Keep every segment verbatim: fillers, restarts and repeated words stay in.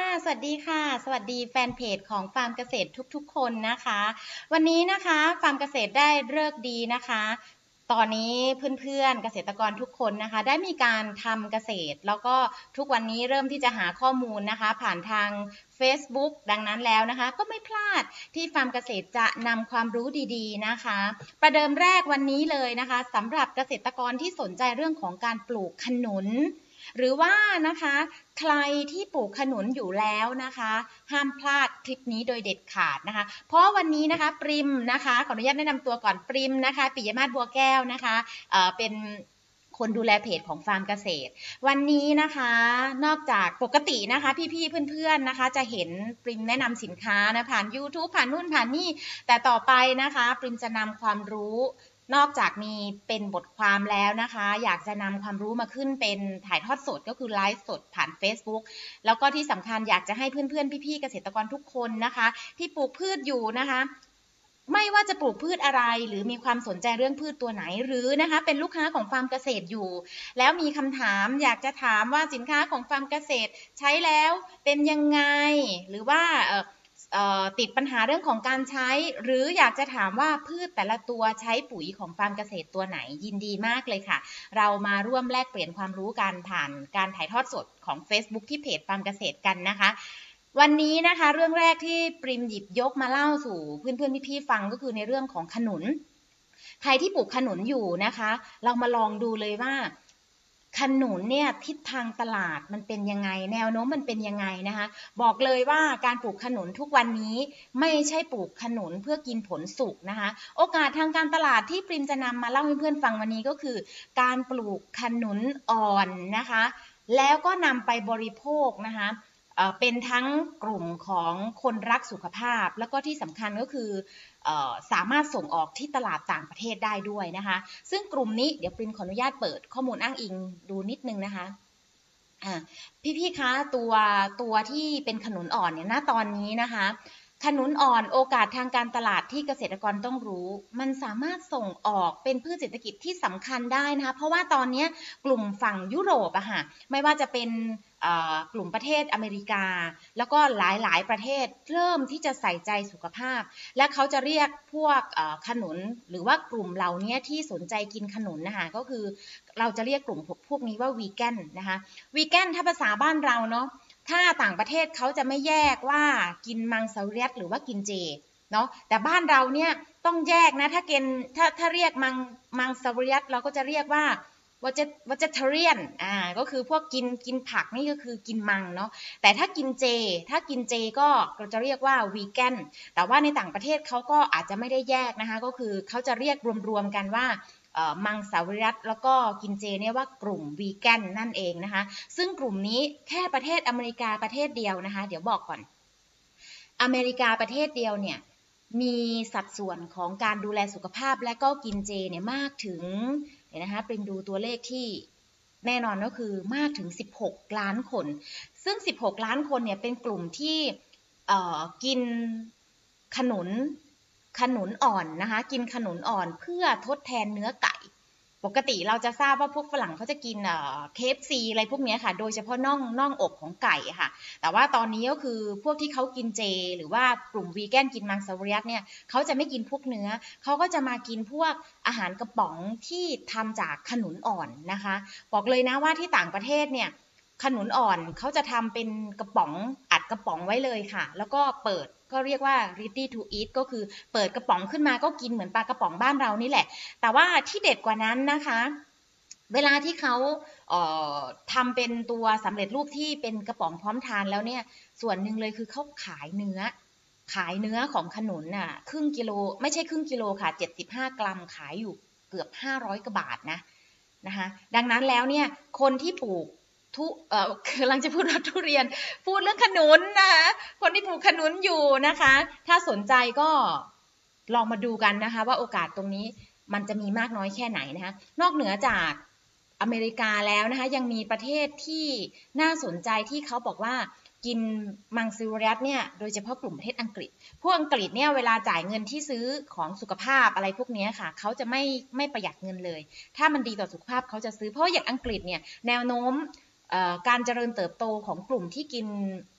สวัสดีค่ะสวัสดีแฟนเพจของฟาร์มเกษตรทุกๆคนนะคะวันนี้นะคะฟาร์มเกษตรได้ฤกษ์ดีนะคะตอนนี้เพื่อนๆเกษตรกรทุกคนนะคะได้มีการทำเกษตรแล้วก็ทุกวันนี้เริ่มที่จะหาข้อมูลนะคะผ่านทาง Facebook ดังนั้นแล้วนะคะก็ไม่พลาดที่ฟาร์มเกษตรจะนำความรู้ดีๆนะคะประเดิมแรกวันนี้เลยนะคะสำหรับเกษตรกรที่สนใจเรื่องของการปลูกขนุนหรือว่านะคะใครที่ปลูกขนุนอยู่แล้วนะคะห้ามพลาดคลิปนี้โดยเด็ดขาดนะคะเพราะวันนี้นะคะปริมนะคะขออนุญาตแนะนำตัวก่อนปริมนะคะปิยมาศบัวแก้วนะคะเอ่อเป็นคนดูแลเพจของฟาร์มเกษตรวันนี้นะคะนอกจากปกตินะคะพี่ๆเพื่อนๆนะคะจะเห็นปริมแนะนำสินค้านะผ่าน YouTube ผ่านนู่นผ่านนี่แต่ต่อไปนะคะปริมจะนำความรู้นอกจากมีเป็นบทความแล้วนะคะอยากจะนำความรู้มาขึ้นเป็นถ่ายทอดสดก็คือไลฟ์สดผ่าน Facebook แล้วก็ที่สำคัญอยากจะให้เพื่อนๆพี่ๆเกษตรกรทุกคนนะคะที่ปลูกพืชอยู่นะคะไม่ว่าจะปลูกพืชอะไรหรือมีความสนใจเรื่องพืชตัวไหนหรือนะคะเป็นลูกค้าของฟาร์มเกษตรอยู่แล้วมีคำถามอยากจะถามว่าสินค้าของฟาร์มเกษตรใช้แล้วเป็นยังไงหรือว่าติดปัญหาเรื่องของการใช้หรืออยากจะถามว่าพืชแต่ละตัวใช้ปุ๋ยของฟาร์มเกษตรตัวไหนยินดีมากเลยค่ะเรามาร่วมแลกเปลี่ยนความรู้กันผ่านการถ่ายทอดสดของ Facebook ที่เพจฟาร์มเกษตรกันนะคะวันนี้นะคะเรื่องแรกที่ปริมหยิบยกมาเล่าสู่เพื่อนๆพี่ๆฟังก็คือในเรื่องของขนุนใครที่ปลูกขนุนอยู่นะคะเรามาลองดูเลยว่าขนุนเนี่ยทิศทางตลาดมันเป็นยังไงแนวโน้มมันเป็นยังไงนะคะบอกเลยว่าการปลูกขนุนทุกวันนี้ไม่ใช่ปลูกขนุนเพื่อกินผลสุกนะคะโอกาสทางการตลาดที่ปริมจะนำมาเล่าให้เพื่อนฟังวันนี้ก็คือการปลูกขนุนอ่อนนะคะแล้วก็นำไปบริโภคนะคะเป็นทั้งกลุ่มของคนรักสุขภาพแล้วก็ที่สำคัญก็คือสามารถส่งออกที่ตลาดต่างประเทศได้ด้วยนะคะซึ่งกลุ่มนี้เดี๋ยวปริมขออนุญาตเปิดข้อมูลอ้างอิงดูนิดนึงนะคะพี่ๆคะตัวตัวที่เป็นขนุนอ่อนเนี่ยณตอนนี้นะคะขนุนอ่อนโอกาสทางการตลาดที่เกษตรกรต้องรู้มันสามารถส่งออกเป็นพืชเศรษฐกิจที่สำคัญได้นะคะเพราะว่าตอนนี้กลุ่มฝั่งยุโรปอะค่ะไม่ว่าจะเป็นกลุ่มประเทศอเมริกาแล้วก็หลายๆประเทศเริ่มที่จะใส่ใจสุขภาพและเขาจะเรียกพวกขนุนหรือว่ากลุ่มเหล่านี้ที่สนใจกินขนุนนะคะก็คือเราจะเรียกกลุ่มพวกนี้ว่าวีแกนนะคะวีแกนถ้าภาษาบ้านเราเนาะถ้าต่างประเทศเขาจะไม่แยกว่ากินมังสวิรัติหรือว่ากินเจเนาะแต่บ้านเราเนี่ยต้องแยกนะถ้าเกณฑ์ถ้าถ้าเรียกมังมังสวิรัติเราก็จะเรียกว่าวัจวัจเทเรียนอ่าก็คือพวกกินกินผักนี่ก็คือกินมังเนาะแต่ถ้ากินเจถ้ากินเจก็เราจะเรียกว่าวีแกนแต่ว่าในต่างประเทศเขาก็อาจจะไม่ได้แยกนะคะก็คือเขาจะเรียกรวมๆกันว่ามังสวิรัติแล้วก็กินเจเนี่ยว่ากลุ่มวีแกนนั่นเองนะคะซึ่งกลุ่มนี้แค่ประเทศอเมริกาประเทศเดียวนะคะเดี๋ยวบอกก่อนอเมริกาประเทศเดียวเนี่ยมีสัดส่วนของการดูแลสุขภาพและก็กินเจเนี่ยมากถึงเดี๋ยวนะคะเป็นดูตัวเลขที่แน่นอนก็คือมากถึงสิบหกล้านคนซึ่งสิบหกล้านคนเนี่ยเป็นกลุ่มที่กินขนุนขนุนอ่อนนะคะกินขนุนอ่อนเพื่อทดแทนเนื้อไก่ปกติเราจะทราบว่าพวกฝรั่งเขาจะกินเค เอฟ ซี อะไรพวกนี้ค่ะโดยเฉพาะน่องน่องอกของไก่ค่ะแต่ว่าตอนนี้ก็คือพวกที่เขากินเจหรือว่ากลุ่มวีแกนกินมังสวิรัติเนี่ยเขาจะไม่กินพวกเนื้อเขาก็จะมากินพวกอาหารกระป๋องที่ทำจากขนุนอ่อนนะคะบอกเลยนะว่าที่ต่างประเทศเนี่ยขนุนอ่อนเขาจะทำเป็นกระป๋องอัดกระป๋องไว้เลยค่ะแล้วก็เปิดก็เรียกว่า ready to eat ก็คือเปิดกระป๋องขึ้นมาก็กินเหมือนปลากระป๋องบ้านเรานี่แหละแต่ว่าที่เด็ดกว่านั้นนะคะเวลาที่เขาเอ่อทำเป็นตัวสำเร็จรูปที่เป็นกระป๋องพร้อมทานแล้วเนี่ยส่วนหนึ่งเลยคือเขาขายเนื้อขายเนื้อของขนุนน่ะครึ่งกิโลไม่ใช่ครึ่งกิโลค่ะเจ็ดสิบห้ากรัมขายอยู่เกือบห้าร้อยกว่าบาทนะนะคะดังนั้นแล้วเนี่ยคนที่ปลูกทุเอ่อกำลังจะพูดว่าทุเรียนพูดเรื่องขนุนนะคะคนที่ปลูกขนุนอยู่นะคะถ้าสนใจก็ลองมาดูกันนะคะว่าโอกาสตรงนี้มันจะมีมากน้อยแค่ไหนนะคะนอกเหนือจากอเมริกาแล้วนะคะยังมีประเทศที่น่าสนใจที่เขาบอกว่ากินมังสวิรัติเนี่ยโดยเฉพาะกลุ่มประเทศอังกฤษพวกอังกฤษเนี่ยเวลาจ่ายเงินที่ซื้อของสุขภาพอะไรพวกนี้ค่ะเขาจะไม่ไม่ประหยัดเงินเลยถ้ามันดีต่อสุขภาพเขาจะซื้อเพราะอย่างอังกฤษเนี่ยแนวโน้มการเจริญเติบโตของกลุ่มที่กิน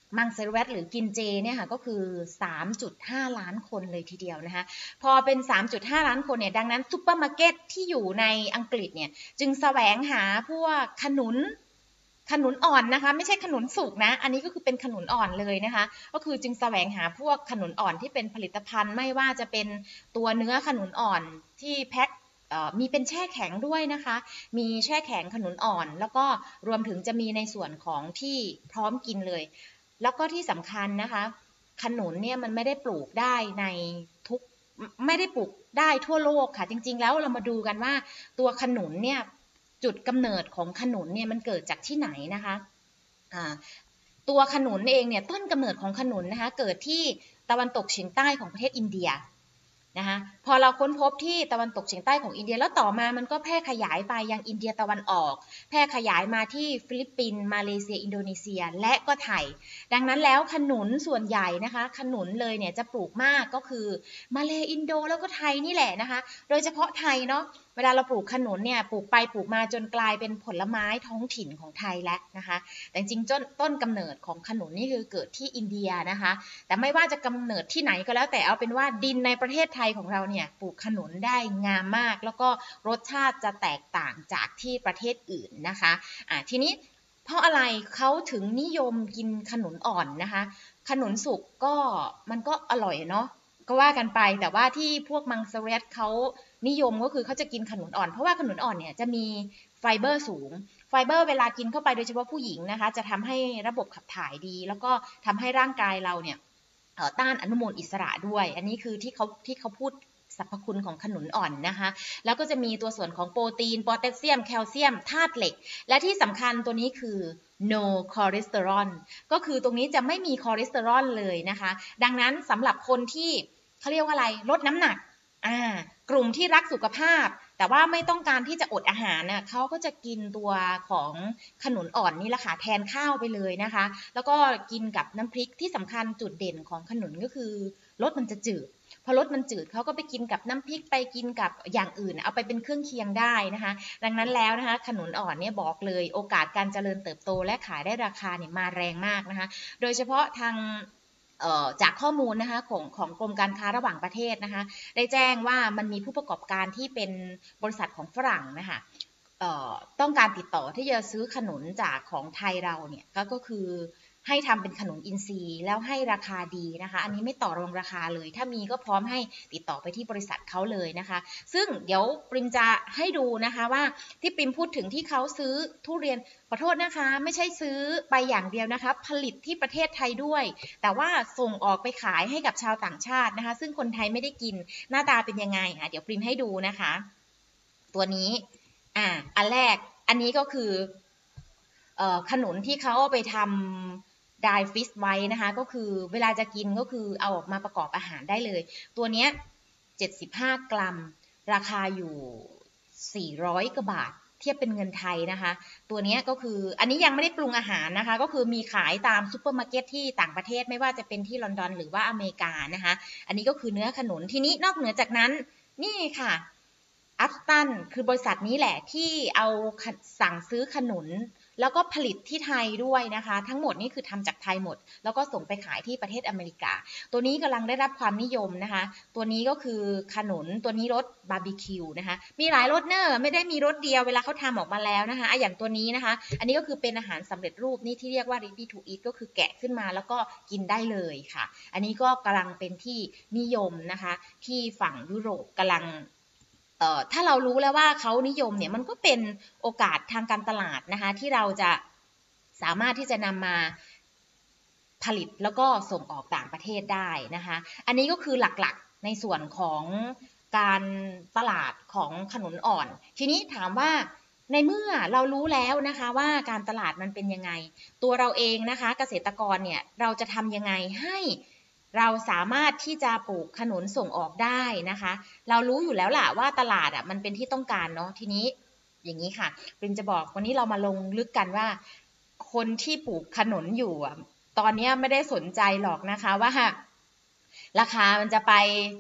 มังสวิรัติหรือกินเจเนี่ยค่ะก็คือ สามจุดห้า ล้านคนเลยทีเดียวนะคะพอเป็น สามจุดห้า ล้านคนเนี่ยดังนั้นซุปเปอร์มาร์เก็ตที่อยู่ในอังกฤษเนี่ยจึงแสวงหาพวกขนุนขนุนอ่อนนะคะไม่ใช่ขนุนสุกนะอันนี้ก็คือเป็นขนุนอ่อนเลยนะคะก็คือจึงแสวงหาพวกขนุนอ่อนที่เป็นผลิตภัณฑ์ไม่ว่าจะเป็นตัวเนื้อขนุนอ่อนที่แพ็คมีเป็นแช่แข็งด้วยนะคะมีแช่แข็งขนุนอ่อนแล้วก็รวมถึงจะมีในส่วนของที่พร้อมกินเลยแล้วก็ที่สำคัญนะคะขนุนเนี่ยมันไม่ได้ปลูกได้ในทุกไม่ได้ปลูกได้ทั่วโลกค่ะจริงๆแล้วเรามาดูกันว่าตัวขนุนเนี่ยจุดกำเนิดของขนุนเนี่ยมันเกิดจากที่ไหนนะคะตัวขนุนเองเนี่ยต้นกำเนิดของขนุนนะคะเกิดที่ตะวันตกเฉียงใต้ของประเทศอินเดียนะคะพอเราค้นพบที่ตะวันตกเฉียงใต้ของอินเดียแล้วต่อมามันก็แพร่ขยายไปยังอินเดียตะวันออกแพร่ขยายมาที่ฟิลิปปินส์มาเลเซียอินโดนีเซียและก็ไทยดังนั้นแล้วขนุนส่วนใหญ่นะคะขนุนเลยเนี่ยจะปลูกมากก็คือมาเลอินโดแล้วก็ไทยนี่แหละนะคะโดยเฉพาะไทยเนาะเวลาเราปลูกขนุนเนี่ยปลูกไปปลูกมาจนกลายเป็นผลไม้ท้องถิ่นของไทยแล้วนะคะแต่จริงๆต้นกำเนิดของขนุนนี่คือเกิดที่อินเดียนะคะแต่ไม่ว่าจะกำเนิดที่ไหนก็แล้วแต่เอาเป็นว่าดินในประเทศไทยของเราเนี่ยปลูกขนุนได้งามมากแล้วก็รสชาติจะแตกต่างจากที่ประเทศอื่นนะคะอ่าทีนี้เพราะอะไรเขาถึงนิยมกินขนุนอ่อนนะคะขนุนสุกก็มันก็อร่อยเนาะก็ว่ากันไปแต่ว่าที่พวกมังสวิรัติเขานิยมก็คือเขาจะกินขนุนอ่อนเพราะว่าขนุนอ่อนเนี่ยจะมีไฟเบอร์สูงไฟเบอร์เวลากินเข้าไปโดยเฉพาะผู้หญิงนะคะจะทำให้ระบบขับถ่ายดีแล้วก็ทำให้ร่างกายเราเนี่ยต้านอนุมูลอิสระด้วยอันนี้คือที่เขาที่เขาพูดสรรพคุณของขนุนอ่อนนะคะแล้วก็จะมีตัวส่วนของโปรตีนโพแทสเซียมแคลเซียมธาตุเหล็กและที่สำคัญตัวนี้คือ no cholesterol ก็คือตรงนี้จะไม่มีคอเลสเตอรอลเลยนะคะดังนั้นสำหรับคนที่เขาเรียกว่าอะไรลดน้ำหนักอ่ากลุ่มที่รักสุขภาพแต่ว่าไม่ต้องการที่จะอดอาหารน่ะเขาก็จะกินตัวของขนุนอ่อนนี่แหละค่ะแทนข้าวไปเลยนะคะแล้วก็กินกับน้ำพริกที่สำคัญจุดเด่นของขนุนก็คือรสมันจะจืดพอรสมันจืดเขาก็ไปกินกับน้ำพริกไปกินกับอย่างอื่นเอาไปเป็นเครื่องเคียงได้นะคะดังนั้นแล้วนะคะขนุนอ่อนเนี่ยบอกเลยโอกาสการเจริญเติบโตและขายได้ราคาเนี่ยมาแรงมากนะคะโดยเฉพาะทางจากข้อมูลนะคะของของกรมการค้าระหว่างประเทศนะคะได้แจ้งว่ามันมีผู้ประกอบการที่เป็นบริษัทของฝรั่งนะคะต้องการติดต่อที่จะซื้อขนุนจากของไทยเราเนี่ยก็ก็คือให้ทำเป็นขนุนอินทรีย์แล้วให้ราคาดีนะคะอันนี้ไม่ต่อรองราคาเลยถ้ามีก็พร้อมให้ติดต่อไปที่บริษัทเขาเลยนะคะซึ่งเดี๋ยวปริมจะให้ดูนะคะว่าที่ปริมพูดถึงที่เขาซื้อทุเรียนขอโทษนะคะไม่ใช่ซื้อไปอย่างเดียวนะคะผลิตที่ประเทศไทยด้วยแต่ว่าส่งออกไปขายให้กับชาวต่างชาตินะคะซึ่งคนไทยไม่ได้กินหน้าตาเป็นยังไงอ่ะเดี๋ยวปริมให้ดูนะคะตัวนี้อ่าอันแรกอันนี้ก็คือเอ่อขนุนที่เขาเอาไปทำดายฟิชไว้นะคะก็คือเวลาจะกินก็คือเอาออกมาประกอบอาหารได้เลยตัวเนี้ยเจ็ดสิบห้ากรัมราคาอยู่สี่ร้อยกว่าบาทเทียบเป็นเงินไทยนะคะตัวนี้ก็คืออันนี้ยังไม่ได้ปรุงอาหารนะคะก็คือมีขายตามซูเปอร์มาร์เก็ตที่ต่างประเทศไม่ว่าจะเป็นที่ลอนดอนหรือว่าอเมริกานะคะอันนี้ก็คือเนื้อขนุนทีนี้นอกเหนือจากนั้นนี่ค่ะอัพตันคือบริษัทนี้แหละที่เอาสั่งซื้อขนุนแล้วก็ผลิตที่ไทยด้วยนะคะทั้งหมดนี่คือทำจากไทยหมดแล้วก็ส่งไปขายที่ประเทศอเมริกาตัวนี้กำลังได้รับความนิยมนะคะตัวนี้ก็คือขนุนตัวนี้รสบาร์บีคิวนะคะมีหลายรสเนอะไม่ได้มีรสเดียวเวลาเขาทำออกมาแล้วนะคะอ่ะอย่างตัวนี้นะคะอันนี้ก็คือเป็นอาหารสำเร็จรูปนี่ที่เรียกว่า ready to eat ก็คือแกะขึ้นมาแล้วก็กินได้เลยค่ะอันนี้ก็กำลังเป็นที่นิยมนะคะที่ฝั่งยุโรปกำลังเอ่อถ้าเรารู้แล้วว่าเขานิยมเนี่ยมันก็เป็นโอกาสทางการตลาดนะคะที่เราจะสามารถที่จะนำมาผลิตแล้วก็ส่งออกต่างประเทศได้นะคะอันนี้ก็คือหลักๆในส่วนของการตลาดของขนุนอ่อนทีนี้ถามว่าในเมื่อเรารู้แล้วนะคะว่าการตลาดมันเป็นยังไงตัวเราเองนะคะเกษตรกรเนี่ยเราจะทำยังไงให้เราสามารถที่จะปลูกขนุนส่งออกได้นะคะเรารู้อยู่แล้วล่ะว่าตลาดอ่ะมันเป็นที่ต้องการเนาะทีนี้อย่างนี้ค่ะปริมจะบอกวันนี้เรามาลงลึกกันว่าคนที่ปลูกขนุนอยู่ตอนนี้ไม่ได้สนใจหรอกนะคะว่าราคามันจะไป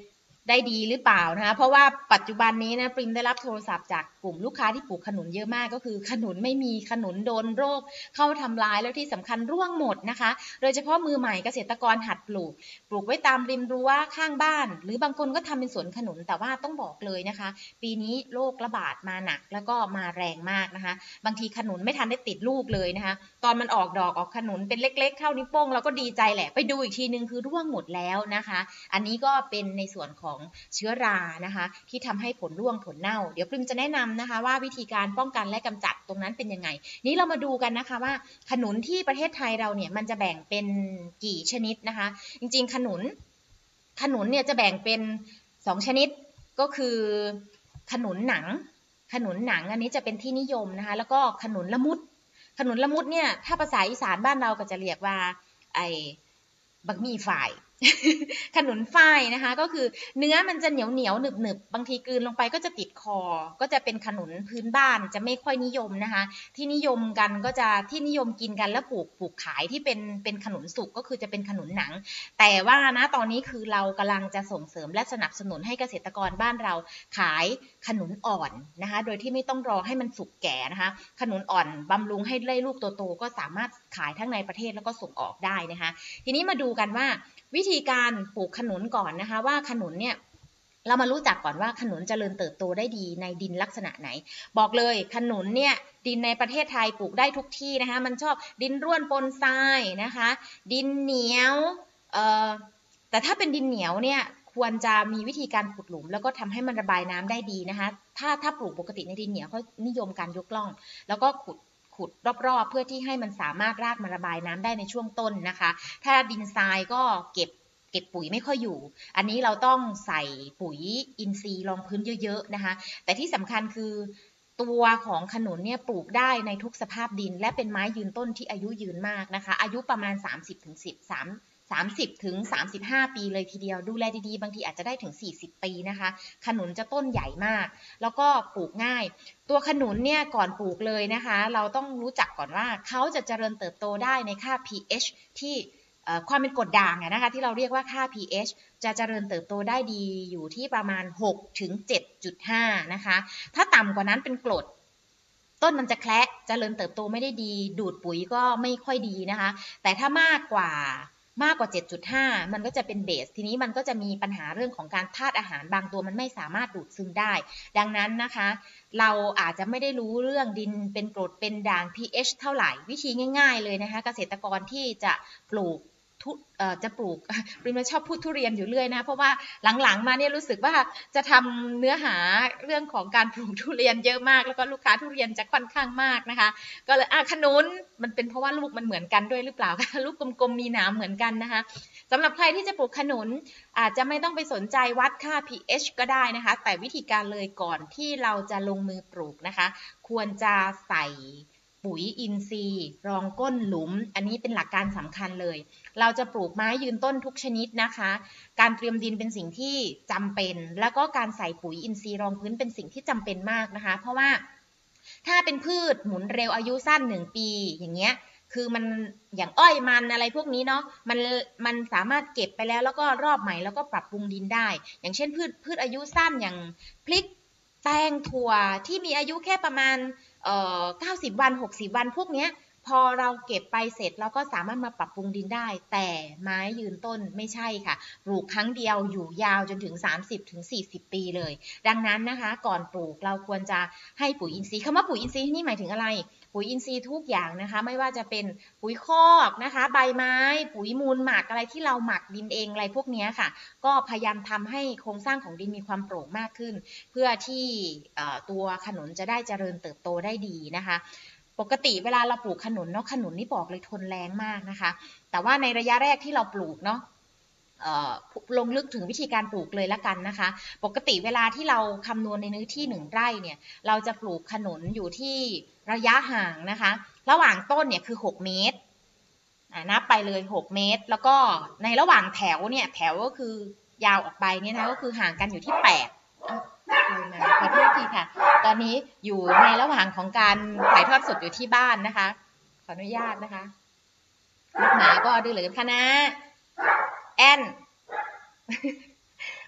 ได้ดีหรือเปล่านะคะเพราะว่าปัจจุบันนี้นะปริมได้รับโทรศัพท์จากกลุ่มลูกค้าที่ปลูกขนุนเยอะมากก็คือขนุนไม่มีขนุนโดนโรคเข้าทำลายแล้วที่สำคัญร่วงหมดนะคะโดยเฉพาะมือใหม่เกษตรกรหัดปลูกปลูกไว้ตามริมรั้วข้างบ้านหรือบางคนก็ทำเป็นสวนขนุนแต่ว่าต้องบอกเลยนะคะปีนี้โรคระบาดมาหนักแล้วก็มาแรงมากนะคะบางทีขนุนไม่ทันได้ติดลูกเลยนะคะตอนมันออกดอกออกขนุนเป็นเล็กๆเท่านิ้วโป้งเราก็ดีใจแหละไปดูอีกทีนึงคือร่วงหมดแล้วนะคะอันนี้ก็เป็นในส่วนของเชื้อรานะคะที่ทำให้ผลร่วงผลเน่าเดี๋ยวปริมจะแนะนำนะคะว่าวิธีการป้องกันและกำจัดตรงนั้นเป็นยังไงนี้เรามาดูกันนะคะว่าขนุนที่ประเทศไทยเราเนี่ยมันจะแบ่งเป็นกี่ชนิดนะคะจริงๆขนุนขนุนเนี่ยจะแบ่งเป็นสองชนิดก็คือขนุนหนังขนุนหนังอันนี้จะเป็นที่นิยมนะคะแล้วก็ขนุนละมุดขนุนละมุดเนี่ยถ้าภาษาอีสานบ้านเราก็จะเรียกว่าไอ้บักมี่ฝ่ายขนุนฝ้ายนะคะก็คือเนื้อมันจะเหนียวเหนียวหนึบหนึบบางทีกลืนลงไปก็จะติดคอก็จะเป็นขนุนพื้นบ้านจะไม่ค่อยนิยมนะคะที่นิยมกันก็จะที่นิยมกินกันแล้วปลูกปลูกขายที่เป็นเป็นขนุนสุกก็คือจะเป็นขนุนหนังแต่ว่านะตอนนี้คือเรากำลังจะส่งเสริมและสนับสนุนให้เกษตรกรบ้านเราขายขนุนอ่อนนะคะโดยที่ไม่ต้องรอให้มันสุกแก่นะคะขนุนอ่อนบำรุงให้ได้ลูกโตๆก็สามารถขายทั้งในประเทศแล้วก็ส่งออกได้นะคะทีนี้มาดูกันว่าวิธีการปลูกขนุนก่อนนะคะว่าขนุนเนี่ยเรามารู้จักก่อนว่าขนุนเจริญเติบโตได้ดีในดินลักษณะไหนบอกเลยขนุนเนี่ยดินในประเทศไทยปลูกได้ทุกที่นะคะมันชอบดินร่วนปนทรายนะคะดินเหนียวเอ่อแต่ถ้าเป็นดินเหนียวเนี่ยควรจะมีวิธีการขุดหลุมแล้วก็ทำให้มันระบายน้ำได้ดีนะคะถ้าถ้าปลูกปกติในดินเหนียวเขานิยมการยกล่องแล้วก็ขุดขุดรอบๆเพื่อที่ให้มันสามารถรากมันระบายน้ำได้ในช่วงต้นนะคะถ้าดินทรายก็เก็บเก็บปุ๋ยไม่ค่อยอยู่อันนี้เราต้องใส่ปุ๋ยอินทรีย์รองพื้นเยอะๆนะคะแต่ที่สำคัญคือตัวของขนุนเนี่ยปลูกได้ในทุกสภาพดินและเป็นไม้ยืนต้นที่อายุยืนมากนะคะอายุประมาณ สามสิบถึงสิบสาม สามสิบถึงสามสิบห้าปีเลยทีเดียวดูแลดีๆบางทีอาจจะได้ถึงสี่สิบปีนะคะขนุนจะต้นใหญ่มากแล้วก็ปลูกง่ายตัวขนุนเนี่ยก่อนปลูกเลยนะคะเราต้องรู้จักก่อนว่าเขาจะเจริญเติบโตได้ในค่า pH ที่ความเป็นกรดด่างนะคะที่เราเรียกว่าค่า pH จะเจริญเติบโตได้ดีอยู่ที่ประมาณ หกถึงเจ็ดจุดห้า นะคะถ้าต่ำกว่านั้นเป็นกรดต้นมันจะแคละเจริญเติบโตไม่ได้ดีดูดปุ๋ยก็ไม่ค่อยดีนะคะแต่ถ้ามากกว่ามากกว่า เจ็ดจุดห้า มันก็จะเป็นเบสทีนี้มันก็จะมีปัญหาเรื่องของการธาตุอาหารบางตัวมันไม่สามารถดูดซึมได้ดังนั้นนะคะเราอาจจะไม่ได้รู้เรื่องดินเป็นกรดเป็นด่าง pH เท่าไหร่วิธีง่ายๆเลยนะคะเกษตรกรที่จะปลูกทุจะปลูกปริมชอบพูดทุเรียนอยู่เรื่อยนะเพราะว่าหลังๆมาเนี่ยรู้สึกว่าจะทำเนื้อหาเรื่องของการปลูกทุเรียนเยอะมากแล้วก็ลูกค้าทุเรียนจะค่อนข้างมากนะคะก็เลยอ่ะขนุนมันเป็นเพราะว่าลูกมันเหมือนกันด้วยหรือเปล่าคะลูกกลมๆมีหนามเหมือนกันนะคะสำหรับใครที่จะปลูกขนุนอาจจะไม่ต้องไปสนใจวัดค่า pH ก็ได้นะคะแต่วิธีการเลยก่อนที่เราจะลงมือปลูกนะคะควรจะใส่ปุ๋ยอินทรีย์รองก้นหลุมอันนี้เป็นหลักการสำคัญเลยเราจะปลูกไม้ยืนต้นทุกชนิดนะคะการเตรียมดินเป็นสิ่งที่จำเป็นแล้วก็การใส่ปุ๋ยอินทรีย์รองพื้นเป็นสิ่งที่จำเป็นมากนะคะเพราะว่าถ้าเป็นพืชหมุนเร็วอายุสั้นหนึ่งปีอย่างเงี้ยคือมันอย่างอ้อยมันอะไรพวกนี้เนาะมันมันสามารถเก็บไปแล้วแล้วก็รอบใหม่แล้วก็ปรับปรุงดินได้อย่างเช่นพืชพืชอายุสั้นอย่างพริกแตงถั่วที่มีอายุแค่ประมาณเอ่อเก้าสิบวันหกสิบวันพวกเนี้ยพอเราเก็บไปเสร็จเราก็สามารถมาปรับปรุงดินได้แต่ไม้ยืนต้นไม่ใช่ค่ะปลูกครั้งเดียวอยู่ยาวจนถึง สามสิบถึงสี่สิบ ปีเลยดังนั้นนะคะก่อนปลูกเราควรจะให้ปุ๋ยอินทรีย์คำว่าปุ๋ยอินทรีย์ที่นี่หมายถึงอะไรปุ๋ยอินทรีย์ทุกอย่างนะคะไม่ว่าจะเป็นปุ๋ยคอกนะคะใบไม้ปุ๋ยมูลหมักอะไรที่เราหมักดินเองอะไรพวกนี้ค่ะก็พยายามทำให้โครงสร้างของดินมีความโปร่งมากขึ้นเพื่อที่ตัวขนุนจะได้เจริญเติบโตได้ดีนะคะปกติเวลาเราปลูกขนุนเนาะขนุนนี่บอกเลยทนแรงมากนะคะแต่ว่าในระยะแรกที่เราปลูกเนาะลงลึกถึงวิธีการปลูกเลยละกันนะคะปกติเวลาที่เราคำนวณในเนื้อที่หนึ่งไร่เนี่ยเราจะปลูกขนุนอยู่ที่ระยะห่างนะคะระหว่างต้นเนี่ยคือหกเมตรนับไปเลยหกเมตรแล้วก็ในระหว่างแถวเนี่ยแถวก็คือยาวออกไปเนี่ยนะก็คือห่างกันอยู่ที่แปดขอโทษทีค่ะตอนนี้อยู่ในระหว่างของการถ่ายทอดสดอยู่ที่บ้านนะคะขออนุญาตนะคะลูกหมาก็ดื้อเหลือเกินค่ะนะแอน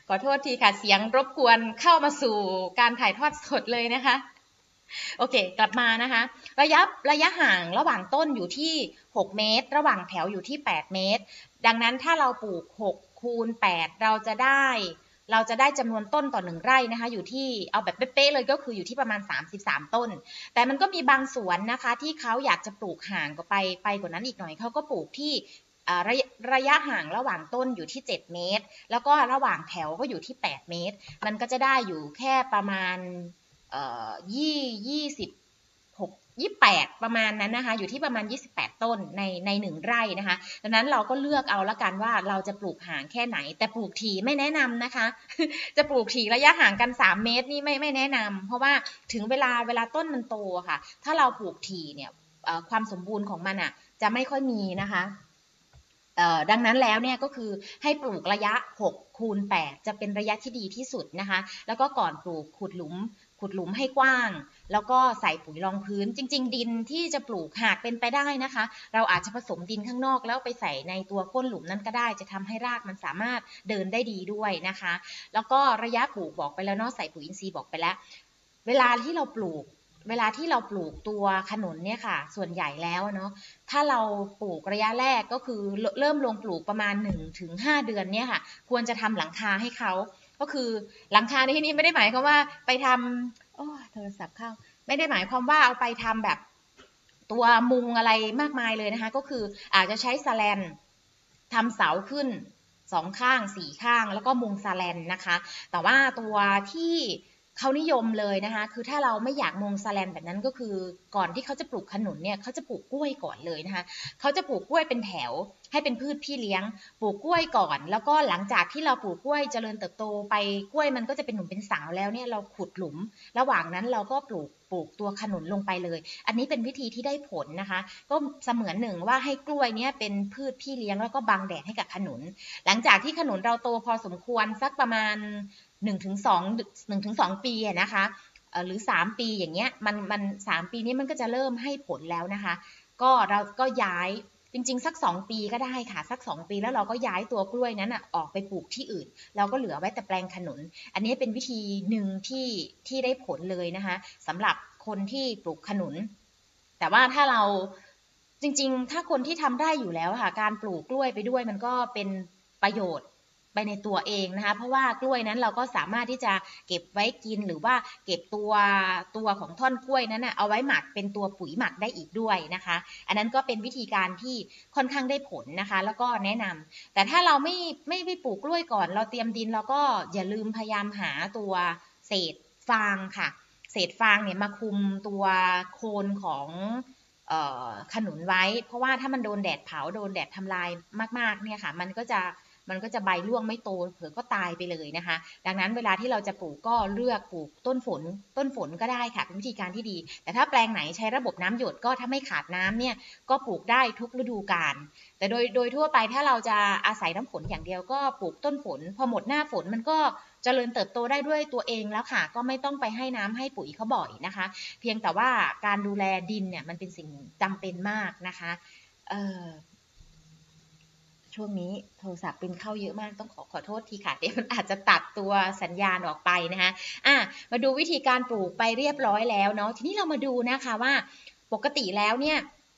ขอโทษทีค่ะเสียงรบกวนเข้ามาสู่การถ่ายทอดสดเลยนะคะโอเคกลับมานะคะระยะระยะห่างระหว่างต้นอยู่ที่หกเมตรระหว่างแถวอยู่ที่แปดเมตรดังนั้นถ้าเราปลูกหกคูณแปดเราจะได้เราจะได้จำนวนต้นต่อหนึ่งไร่นะคะอยู่ที่เอาแบบเป๊ะๆเลยก็คืออยู่ที่ประมาณสามสิบสามต้นแต่มันก็มีบางสวนนะคะที่เขาอยากจะปลูกห่างกว่าไปไปกว่านั้นอีกหน่อยเขาก็ปลูกที่ระยะระยะห่างระหว่างต้นอยู่ที่เจ็ดเมตรแล้วก็ระหว่างแถวก็อยู่ที่แปดเมตรมันก็จะได้อยู่แค่ประมาณเอ่อยี่ยี่สิบหกยี่แปดประมาณนั้นนะคะอยู่ที่ประมาณยี่สิบแปดต้นในในหนึ่งไร่นะคะดังนั้นเราก็เลือกเอาละกันว่าเราจะปลูกห่างแค่ไหนแต่ปลูกถี่ไม่แนะนำนะคะ จะปลูกถี่ระยะห่างกันสามเมตรนี่ไม่ไม่แนะนำเพราะว่าถึงเวลาเวลาต้นมันโตค่ะถ้าเราปลูกถี่เนี่ยความสมบูรณ์ของมันอ่ะจะไม่ค่อยมีนะคะดังนั้นแล้วเนี่ยก็คือให้ปลูกระยะหกคูณแปดจะเป็นระยะที่ดีที่สุดนะคะแล้วก็ก่อนปลูกขุดหลุมขุดหลุมให้กว้างแล้วก็ใส่ปุ๋ยรองพื้นจริงๆดินที่จะปลูกหากเป็นไปได้นะคะเราอาจจะผสมดินข้างนอกแล้วไปใส่ในตัวก้นหลุมนั้นก็ได้จะทำให้รากมันสามารถเดินได้ดีด้วยนะคะแล้วก็ระยะปลูกบอกไปแล้วเนาะใส่ปุ๋ยอินทรีย์บอกไปแล้วเวลาที่เราปลูกเวลาที่เราปลูกตัวขนุนเนี่ยค่ะส่วนใหญ่แล้วเนาะถ้าเราปลูกระยะแรกก็คือเริ่มลงปลูกประมาณ หนึ่งถึงห้า เดือนเนี่ยค่ะควรจะทำหลังคาให้เขาก็คือหลังคาในที่นี้ไม่ได้หมายความว่าไปทำโอ้โทรศัพท์เข้าไม่ได้หมายความว่าเอาไปทำแบบตัวมุงอะไรมากมายเลยนะคะก็คืออาจจะใช้สแลนทำเสาขึ้นสองข้างสี่ข้างแล้วก็มุงสแลนนะคะแต่ว่าตัวที่เขานิยมเลยนะคะคือถ้าเราไม่อยากมุงสแลนแบบนั้นก็คือก่อนที่เขาจะปลูกขนุนเนี่ยเขาจะปลูกกล้วยก่อนเลยนะคะเขาจะปลูกกล้วยเป็นแถวให้เป็นพืชพี่เลี้ยงปลูกกล้วยก่อนแล้วก็หลังจากที่เราปลูกกล้วยเจริญเติบโตไปกล้วยมันก็จะเป็นหนุ่มเป็นสาวแล้วเนี่ยเราขุดหลุมระหว่างนั้นเราก็ปลูกปลูกตัวขนุนลงไปเลยอันนี้เป็นวิธีที่ได้ผลนะคะก็เสมือนหนึ่งว่าให้กล้วยเนี่ยเป็นพืชพี่เลี้ยงแล้วก็บังแดดให้กับขนุนหลังจากที่ขนุนเราโตพอสมควรสักประมาณหนึ่งถึงสอง หนึ่งถึงสองปีนะคะหรือสามปีอย่างเงี้ยมันมันสามปีนี้มันก็จะเริ่มให้ผลแล้วนะคะก็เราก็ย้ายจริงๆสักสองปีก็ได้ค่ะสักสองปีแล้วเราก็ย้ายตัวกล้วยนั้นอ่ะออกไปปลูกที่อื่นเราก็เหลือไว้แต่แปลงขนุนอันนี้เป็นวิธีหนึ่งที่ที่ได้ผลเลยนะคะสำหรับคนที่ปลูกขนุนแต่ว่าถ้าเราจริงๆถ้าคนที่ทำได้อยู่แล้วค่ะการปลูกกล้วยไปด้วยมันก็เป็นประโยชน์ไปในตัวเองนะคะเพราะว่ากล้วยนั้นเราก็สามารถที่จะเก็บไว้กินหรือว่าเก็บตัวตัวของท่อนกล้วยนั้นนะเอาไว้หมักเป็นตัวปุ๋ยหมักได้อีกด้วยนะคะอันนั้นก็เป็นวิธีการที่ค่อนข้างได้ผลนะคะแล้วก็แนะนำแต่ถ้าเราไม่ไม่ไปปลูกกล้วยก่อนเราเตรียมดินเราก็อย่าลืมพยายามหาตัวเศษฟางค่ะเศษฟางเนี่ยมาคุมตัวโคนของขนุนไว้เพราะว่าถ้ามันโดนแดดเผาโดนแดดทำลายมากๆเนี่ยค่ะมันก็จะมันก็จะใบร่วงไม่โตเผลอก็ตายไปเลยนะคะดังนั้นเวลาที่เราจะปลูกก็เลือกปลูกต้นฝนต้นฝนก็ได้ค่ะเป็นวิธีการที่ดีแต่ถ้าแปลงไหนใช้ระบบน้ำหยดก็ถ้าไม่ขาดน้ำเนี่ยก็ปลูกได้ทุกฤดูกาลแต่โดยโดยทั่วไปถ้าเราจะอาศัยน้ำฝนอย่างเดียวก็ปลูกต้นฝนพอหมดหน้าฝนมันก็เจริญเติบโตได้ด้วยตัวเองแล้วค่ะก็ไม่ต้องไปให้น้ำให้ปุ๋ยเขาบ่อยนะคะเพียงแต่ว่าการดูแลดินเนี่ยมันเป็นสิ่งจำเป็นมากนะคะเอ่อช่วงนี้โทรศัพท์เป็นเข้าเยอะมากต้องขอขอโทษทีค่ะเดี๋ยวมันอาจจะตัดตัวสัญญาณออกไปนะคะอ่ะมาดูวิธีการปลูกไปเรียบร้อยแล้วเนาะทีนี้เรามาดูนะคะว่าปกติแล้วเนี่ย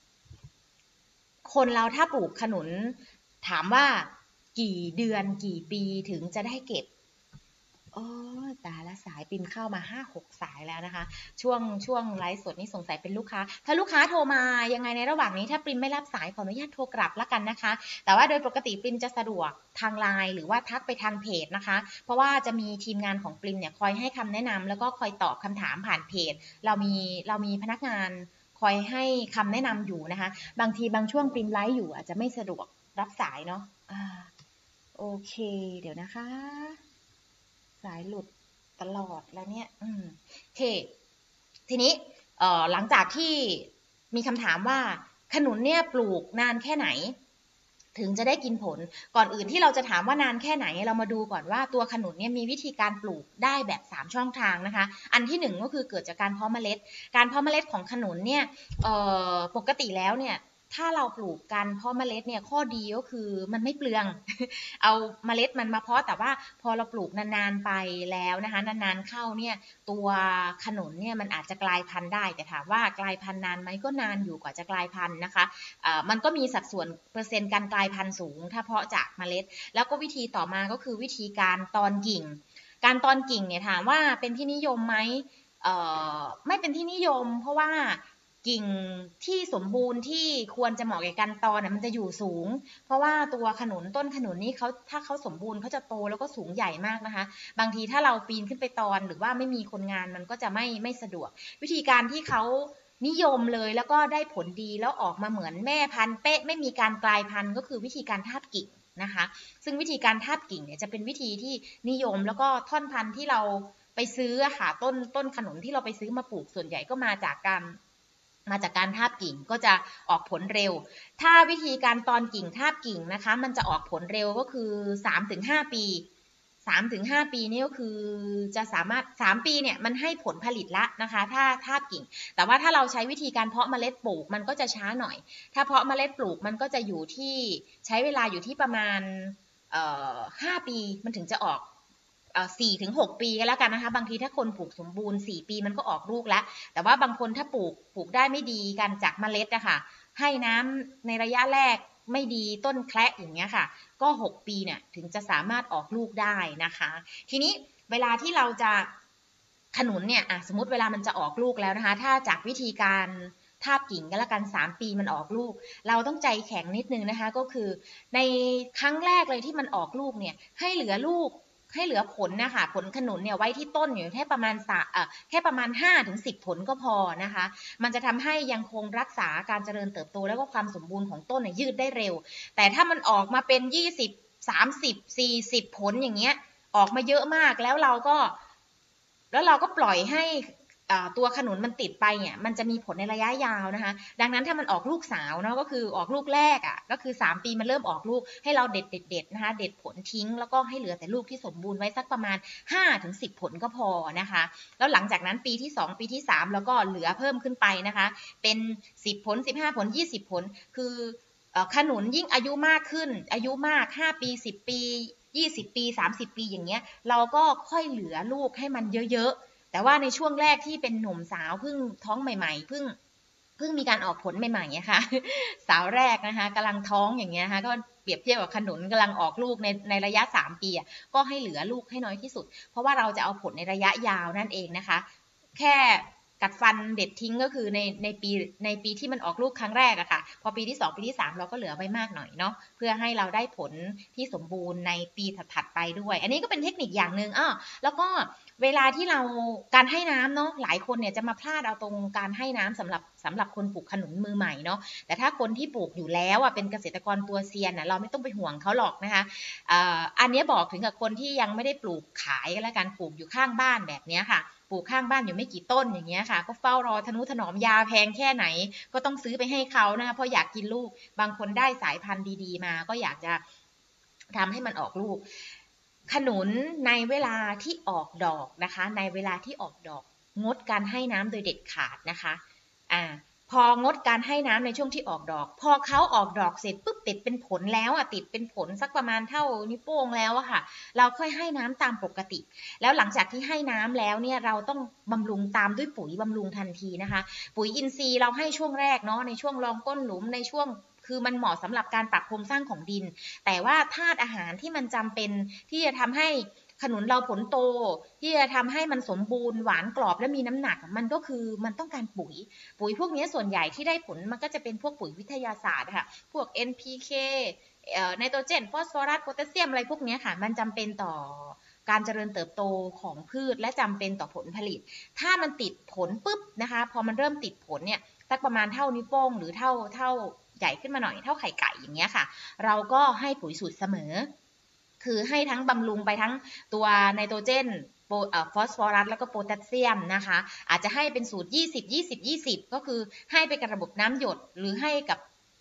คนเราถ้าปลูกขนุนถามว่ากี่เดือนกี่ปีถึงจะได้เก็บโอ้ตาละสายปินเข้ามา ห้าหก สายแล้วนะคะช่วงช่วงไลฟ์สดนี่สงสัยเป็นลูกค้าถ้าลูกค้าโทรมายังไงในระหว่างนี้ถ้าปริมไม่รับสายขออนุญาตโทรกลับแล้วกันนะคะแต่ว่าโดยปกติปริมจะสะดวกทางไลน์หรือว่าทักไปทางเพจนะคะเพราะว่าจะมีทีมงานของปริมเนี่ยคอยให้คำแนะนำแล้วก็คอยตอบคำถามผ่านเพจเรามีเรามีพนักงานคอยให้คำแนะนำอยู่นะคะบางทีบางช่วงปริมไลฟ์อยู่อาจจะไม่สะดวกรับสายเนาะอ่าโอเคเดี๋ยวนะคะสายหลุดตลอดแล้วเนี่ยอืมโอเคทีนี้เอ่อหลังจากที่มีคำถามว่าขนุนเนี่ยปลูกนานแค่ไหนถึงจะได้กินผลก่อนอื่นที่เราจะถามว่านานแค่ไหนเรามาดูก่อนว่าตัวขนุนเนี่ยมีวิธีการปลูกได้แบบสามช่องทางนะคะอันที่หนึ่งก็คือเกิดจากการเพาะเมล็ดการเพาะเมล็ดของขนุนเนี่ยเอ่อปกติแล้วเนี่ยถ้าเราปลูกกันเพาะเมล็ดเนี่ยข้อดีก็คือมันไม่เปลือง เอาเมล็ดมันมาเพาะแต่ว่าพอเราปลูกนานๆไปแล้วนะคะนานๆเข้าเนี่ยตัวขนุนเนี่ยมันอาจจะกลายพันธุ์ได้แต่ถามว่ากลายพันธุ์นานไหมก็นานอยู่กว่าจะกลายพันธุ์นะคะะมันก็มีสัดส่วนเปอร์เซ็นต์การกลายพันธุ์สูงถ้าเพาะจากเมล็ดแล้วก็วิธีต่อมาก็คือวิธีการตอนกิ่งการตอนกิ่งเนี่ยถามว่าเป็นที่นิยมไหมไม่เป็นที่นิยมเพราะว่ากิ่งที่สมบูรณ์ที่ควรจะเหมาะกับการตอนมันจะอยู่สูงเพราะว่าตัวขนุนต้นขนุนนี้เขาถ้าเขาสมบูรณ์เขาจะโตแล้วก็สูงใหญ่มากนะคะบางทีถ้าเราปีนขึ้นไปตอนหรือว่าไม่มีคนงานมันก็จะไม่ไม่สะดวกวิธีการที่เขานิยมเลยแล้วก็ได้ผลดีแล้วออกมาเหมือนแม่พันธุ์เป๊ะไม่มีการกลายพันธุ์ก็คือวิธีการทาบกิ่งนะคะซึ่งวิธีการทาบกิ่งเนี่ยจะเป็นวิธีที่นิยมแล้วก็ท่อนพันธุ์ที่เราไปซื้อค่ะต้นต้นขนุนที่เราไปซื้อมาปลูกส่วนใหญ่ก็มาจากการมาจากการทาบกิ่งก็จะออกผลเร็วถ้าวิธีการตอนกิ่งทาบกิ่งนะคะมันจะออกผลเร็วก็คือ สามถึงห้า ปี สามถึงห้า ปีนี่ก็คือจะสามารถสามปีเนี่ยมันให้ผลผลิตละนะคะถ้าทาบกิ่งแต่ว่าถ้าเราใช้วิธีการเพาะเมล็ดปลูกมันก็จะช้าหน่อยถ้าเพาะเมล็ดปลูกมันก็จะอยู่ที่ใช้เวลาอยู่ที่ประมาณเอ่อห้าปีมันถึงจะออกสี่ถึงหกปีก็แล้วกันนะคะบางทีถ้าคนปลูกสมบูรณ์สี่ปีมันก็ออกลูกแล้วแต่ว่าบางคนถ้าปลูกปลูกได้ไม่ดีกันจากเมล็ดนะคะให้น้ำในระยะแรกไม่ดีต้นแคละอย่างเงี้ยค่ะก็หกปีเนี่ยถึงจะสามารถออกลูกได้นะคะทีนี้เวลาที่เราจะขนุนเนี่ยสมมติเวลามันจะออกลูกแล้วนะคะถ้าจากวิธีการทาบกิ่งก็แล้วกันสามปีมันออกลูกเราต้องใจแข็งนิดนึงนะคะก็คือในครั้งแรกเลยที่มันออกลูกเนี่ยให้เหลือลูกให้เหลือผลนะคะผลขนุนเนี่ยไว้ที่ต้นอยู่แค่ประมาณสะแค่ประมาณ ห้าถึงสิบ ผลก็พอนะคะมันจะทำให้ยังคงรักษาการเจริญเติบโตแล้วก็ความสมบูรณ์ของต้นเนี่ยยืดได้เร็วแต่ถ้ามันออกมาเป็นยี่สิบ สามสิบ สี่สิบผลอย่างเงี้ยออกมาเยอะมากแล้วเราก็แล้วเราก็ปล่อยให้ตัวขนุนมันติดไปเนี่ยมันจะมีผลในระยะยาวนะคะดังนั้นถ้ามันออกลูกสาวเนาะก็คือออกลูกแรกอ่ะก็คือสามปีมันเริ่มออกลูกให้เราเด็ดเด็ดเด็ดนะคะเด็ดผลทิ้งแล้วก็ให้เหลือแต่ลูกที่สมบูรณ์ไว้สักประมาณ ห้าถึงสิบ ผลก็พอนะคะแล้วหลังจากนั้นปีที่สองปีที่สามแล้วก็เหลือเพิ่มขึ้นไปนะคะเป็นสิบผลสิบห้าผลยี่สิบผลคือขนุนยิ่งอายุมากขึ้นอายุมากห้าปีสิบปียี่สิบปีสามสิบปีอย่างเงี้ยเราก็ค่อยเหลือลูกให้มันเยอะๆแต่ว่าในช่วงแรกที่เป็นหนุ่มสาวเพิ่งท้องใหม่ๆเพิ่งเพิ่งมีการออกผลใหม่ๆเนี่ยค่ะสาวแรกนะคะกำลังท้องอย่างเงี้ยค่ะก็เปรียบเทียบกับขนุนกำลังออกลูกในในระยะสามปีก็ให้เหลือลูกให้น้อยที่สุดเพราะว่าเราจะเอาผลในระยะยาวนั่นเองนะคะแค่กัดฟันเด็ดทิ้งก็คือในในปีในปีที่มันออกลูกครั้งแรกอะค่ะพอปีที่สองปีที่สามเราก็เหลือไว้มากหน่อยเนาะเพื่อให้เราได้ผลที่สมบูรณ์ในปีถัดๆไปด้วยอันนี้ก็เป็นเทคนิคอย่างหนึ่งอ้อแล้วก็เวลาที่เราการให้น้ำเนาะหลายคนเนี่ยจะมาพลาดเอาตรงการให้น้ำสำหรับสำหรับคนปลูกขนุนมือใหม่เนาะแต่ถ้าคนที่ปลูกอยู่แล้วอ่ะเป็นเกษตรกรตัวเซียนอ่ะเราไม่ต้องไปห่วงเขาหรอกนะคะอันนี้บอกถึงกับคนที่ยังไม่ได้ปลูกขายกันแล้วกันปลูกอยู่ข้างบ้านแบบนี้ค่ะปลูกข้างบ้านอยู่ไม่กี่ต้นอย่างเงี้ยค่ะก็เฝ้ารอทนุถนอมยาแพงแค่ไหนก็ต้องซื้อไปให้เขานะคะเพราะอยากกินลูกบางคนได้สายพันธุ์ดีๆมาก็อยากจะทำให้มันออกลูกขนุนในเวลาที่ออกดอกนะคะในเวลาที่ออกดอกงดการให้น้ำโดยเด็ดขาดนะคะอ่าพองดการให้น้ำในช่วงที่ออกดอกพอเขาออกดอกเสร็จปุ๊บติดเป็นผลแล้วอ่ะติดเป็นผลสักประมาณเท่านิ้วโป้งแล้วอะค่ะเราค่อยให้น้ำตามปกติแล้วหลังจากที่ให้น้ำแล้วเนี่ยเราต้องบำรุงตามด้วยปุ๋ยบำรุงทันทีนะคะปุ๋ยอินทรีย์เราให้ช่วงแรกเนาะในช่วงรองก้นหลุมในช่วงคือมันเหมาะสำหรับการปรับโครงสร้างของดินแต่ว่าธาตุอาหารที่มันจำเป็นที่จะทำให้ขนุนเราผลโตที่จะทำให้มันสมบูรณ์หวานกรอบและมีน้ำหนักมันก็คือมันต้องการปุ๋ยปุ๋ยพวกนี้ส่วนใหญ่ที่ได้ผลมันก็จะเป็นพวกปุ๋ยวิทยาศาสตร์ค่ะพวก เอ็น พี เค ไนโตรเจนฟอสฟอรัสโพแทสเซียมอะไรพวกนี้ค่ะมันจำเป็นต่อการเจริญเติบโตของพืชและจำเป็นต่อผลผลิตถ้ามันติดผลปุ๊บนะคะพอมันเริ่มติดผลเนี่ยสักประมาณเท่านิ้วโป้งหรือเท่าเท่าใหญ่ขึ้นมาหน่อยเท่าไข่ไก่อย่างเงี้ยค่ะเราก็ให้ปุ๋ยสูตรเสมอคือให้ทั้งบำรุงไปทั้งตัวไนโตรเจนฟอสฟอรัสแล้วก็โพแทสเซียมนะคะอาจจะให้เป็นสูตรยี่สิบ ยี่สิบ ยี่สิบก็คือให้ไปกับระบบน้ำหยดหรือให้กับไป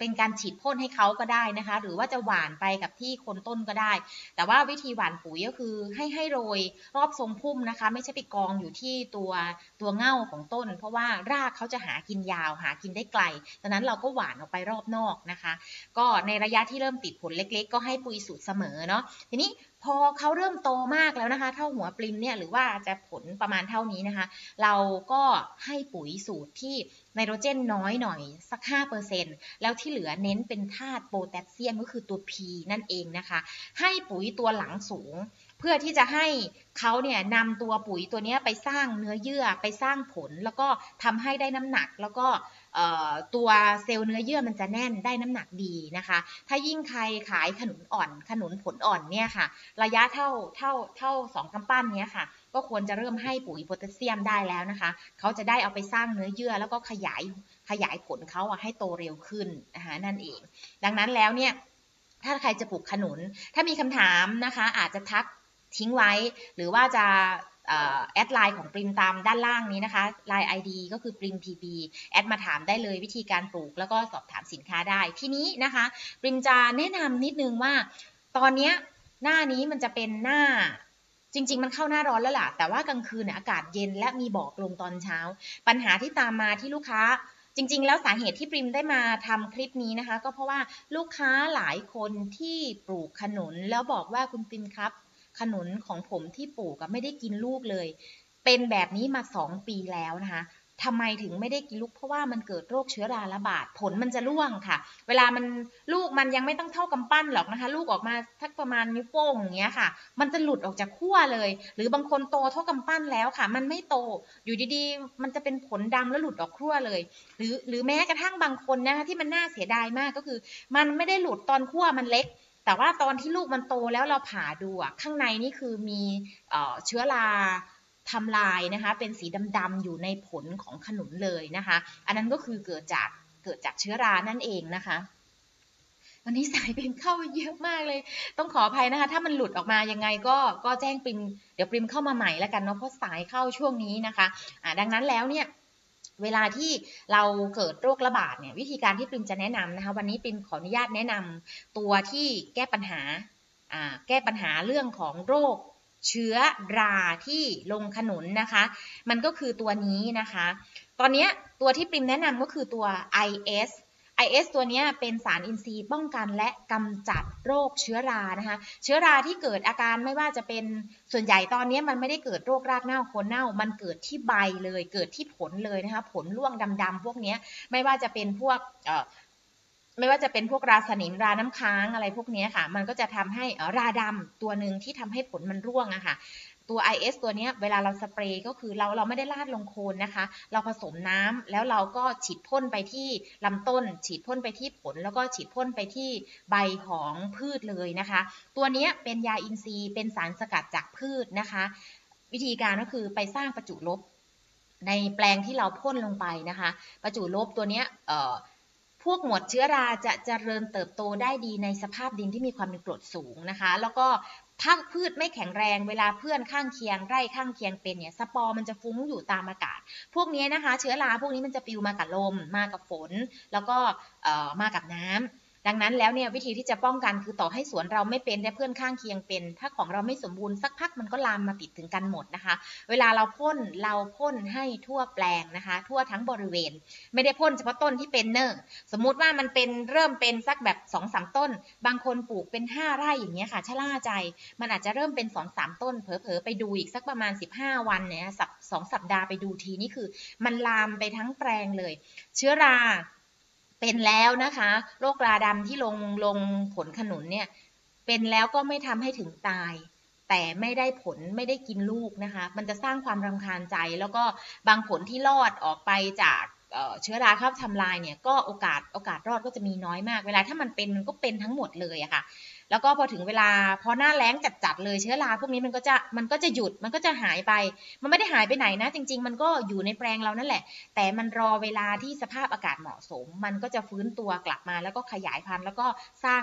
เป็นการฉีดพ่นให้เขาก็ได้นะคะหรือว่าจะหว่านไปกับที่โคนต้นก็ได้แต่ว่าวิธีหว่านปุ๋ยก็คือให้ให้โรยรอบทรงพุ่มนะคะไม่ใช่ไปกองอยู่ที่ตัวตัวเง่าของต้นเพราะว่ารากเขาจะหากินยาวหากินได้ไกลดังนั้นเราก็หว่านออกไปรอบนอกนะคะก็ในระยะที่เริ่มติดผลเล็กๆก็ให้ปุ๋ยสูตรเสมอเนาะทีนี้พอเขาเริ่มโตมากแล้วนะคะเท่าหัวปลิมเนี่ยหรือว่าจะผลประมาณเท่านี้นะคะเราก็ให้ปุ๋ยสูตรที่ไนโตรเจนน้อยหน่อยสัก ห้าเปอร์เซ็นต์ แล้วที่เหลือเน้นเป็นธาตุโพแทสเซียมก็คือตัว P นั่นเองนะคะให้ปุ๋ยตัวหลังสูงเพื่อที่จะให้เขาเนี่ยนำตัวปุ๋ยตัวนี้ไปสร้างเนื้อเยื่อไปสร้างผลแล้วก็ทำให้ได้น้ำหนักแล้วก็ตัวเซลล์เนื้อเยื่อมันจะแน่นได้น้ำหนักดีนะคะถ้ายิ่งใครขายขนุนอ่อนขนุนผลอ่อนเนี่ยค่ะระยะเท่าเท่าเท่าสองกำปั้นเนี้ยค่ะก็ควรจะเริ่มให้ปุ๋ยโพแทสเซียมได้แล้วนะคะเขาจะได้เอาไปสร้างเนื้อเยื่อแล้วก็ขยายขยายผลเขาให้โตเร็วขึ้นนะคะนั่นเองดังนั้นแล้วเนี่ยถ้าใครจะปลูกขนุนถ้ามีคำถามนะคะอาจจะทักทิ้งไว้หรือว่าจะแอดไลน์ของปริมตามด้านล่างนี้นะคะไลน์ ไอ ดี ก็คือปริม พี บี แอดมาถามได้เลยวิธีการปลูกแล้วก็สอบถามสินค้าได้ทีนี้นะคะปริมจะแนะนำนิดนึงว่าตอนนี้หน้านี้มันจะเป็นหน้าจริงๆมันเข้าหน้าร้อนแล้วล่ะแต่ว่ากลางคืนเนี่ยอากาศเย็นและมีหมอกลงตอนเช้าปัญหาที่ตามมาที่ลูกค้าจริงๆแล้วสาเหตุที่ปริมได้มาทำคลิปนี้นะคะก็เพราะว่าลูกค้าหลายคนที่ปลูกขนุนแล้วบอกว่าคุณปริมครับขนุนของผมที่ปลูกไม่ได้กินลูกเลยเป็นแบบนี้มาสองปีแล้วนะคะทำไมถึงไม่ได้กินลูกเพราะว่ามันเกิดโรคเชื้อราระบาดผลมันจะร่วงค่ะเวลามันลูกมันยังไม่ต้องเท่ากำปั้นหรอกนะคะลูกออกมาทักประมาณนิ้วโป้งอย่างเงี้ยค่ะมันจะหลุดออกจากขั้วเลยหรือบางคนโตเท่ากำปั้นแล้วค่ะมันไม่โตอยู่ดีๆมันจะเป็นผลดำแล้วหลุดออกขั้วเลยหรือหรือแม้กระทั่งบางคนนะคะที่มันน่าเสียดายมากก็คือมันไม่ได้หลุดตอนขั้วมันเล็กแต่ว่าตอนที่ลูกมันโตแล้วเราผ่าดูอ่ะข้างในนี่คือมีเชื้อราทำลายนะคะเป็นสีดำๆอยู่ในผลของขนุนเลยนะคะอันนั้นก็คือเกิดจากเกิดจากเชื้อรานั่นเองนะคะวันนี้สายปริมเข้าเยอะมากเลยต้องขออภัยนะคะถ้ามันหลุดออกมายังไงก็ก็แจ้งปริมเดี๋ยวปริมเข้ามาใหม่แล้วกันเนาะเพราะสายเข้าช่วงนี้นะคะอ่าดังนั้นแล้วเนี่ยเวลาที่เราเกิดโรคระบาดเนี่ยวิธีการที่ปริมจะแนะนำนะคะวันนี้ปริมขออนุญาตแนะนำตัวที่แก้ปัญหาอ่าแก้ปัญหาเรื่องของโรคเชื้อราที่ลงขนุนนะคะมันก็คือตัวนี้นะคะตอนนี้ตัวที่ปริมแนะนำก็คือตัว ไอ เอส ไอ เอส ตัวนี้เป็นสารอินทรีย์ป้องกันและกำจัดโรคเชื้อรานะคะเชื้อราที่เกิดอาการไม่ว่าจะเป็นส่วนใหญ่ตอนนี้มันไม่ได้เกิดโรครากเน่าโคนเน่ามันเกิดที่ใบเลยเกิดที่ผลเลยนะคะผลร่วงดำๆพวกนี้ไม่ว่าจะเป็นพวกเอ่อไม่ว่าจะเป็นพวกราสนิมราน้ำค้างอะไรพวกนี้ค่ะมันก็จะทำให้ราดำตัวหนึ่งที่ทำให้ผลมันร่วงอะค่ะตัว ไอ เอส ตัวนี้เวลาเราสเปรย์ก็คือเราเราไม่ได้ราดลงโคนนะคะเราผสมน้ำแล้วเราก็ฉีดพ่นไปที่ลำต้นฉีดพ่นไปที่ผลแล้วก็ฉีดพ่นไปที่ใบของพืชเลยนะคะตัวนี้เป็นยาอินทรีย์เป็นสารสกัดจากพืชนะคะวิธีการก็คือไปสร้างประจุลบในแปลงที่เราพ่นลงไปนะคะประจุลบตัวนี้เอ่อพวกหมวดเชื้อราจะเจริญเติบโตได้ดีในสภาพดินที่มีความเป็นกรดสูงนะคะแล้วก็ถ้าพืชไม่แข็งแรงเวลาเพื่อนข้างเคียงไร่ข้างเคียงเป็นเนี่ยสปอร์มันจะฟุ้งอยู่ตามอากาศพวกนี้นะคะเชื้อราพวกนี้มันจะปลิวมากับลมมากับฝนแล้วก็มากับน้ำดังนั้นแล้วเนี่ยวิธีที่จะป้องกันคือต่อให้สวนเราไม่เป็นแต่เพื่อนข้างเคียงเป็นถ้าของเราไม่สมบูรณ์สักพักมันก็ลามมาติดถึงกันหมดนะคะเวลาเราพ่นเราพ่นให้ทั่วแปลงนะคะทั่วทั้งบริเวณไม่ได้พ่นเฉพาะต้นที่เป็นเนอร์สมมุติว่ามันเป็นเริ่มเป็นสักแบบ สองสาม ต้นบางคนปลูกเป็นห้าไร่อย่างเงี้ยค่ะชะล่าใจมันอาจจะเริ่มเป็น สองสาม ต้นเผลอๆไปดูอีกสักประมาณสิบห้าวันเนี่ยสัปสองสัปดาห์ไปดูทีนี่คือมันลามไปทั้งแปลงเลยเชื้อราเป็นแล้วนะคะโรคราดำที่ลงลงผลขนุนเนี่ยเป็นแล้วก็ไม่ทำให้ถึงตายแต่ไม่ได้ผลไม่ได้กินลูกนะคะมันจะสร้างความรำคาญใจแล้วก็บางผลที่รอดออกไปจากเชื้อราเข้าทำลายเนี่ยก็โอกาสโอกาสรอดก็จะมีน้อยมากเวลาถ้ามันเป็นมันก็เป็นทั้งหมดเลยอะค่ะแล้วก็พอถึงเวลาพอหน้าแล้งจัดๆเลยเชื้อราพวกนี้มันก็จะมันก็จะหยุดมันก็จะหายไปมันไม่ได้หายไปไหนนะจริงๆมันก็อยู่ในแปลงเรานั่นแหละแต่มันรอเวลาที่สภาพอากาศเหมาะสมมันก็จะฟื้นตัวกลับมาแล้วก็ขยายพันธุ์แล้วก็สร้าง